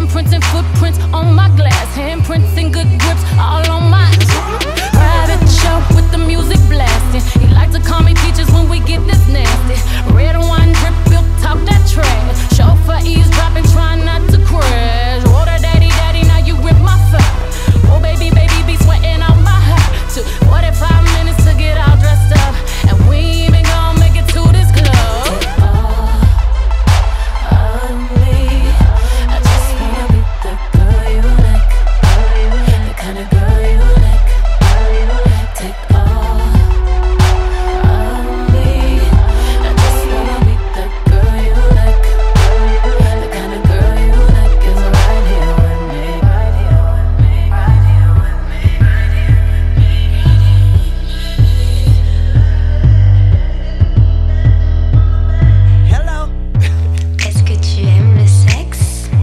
imprints and footprints on my glass, handprints and good grips all on my private show with the music blasting. He like to call me Peaches when we get this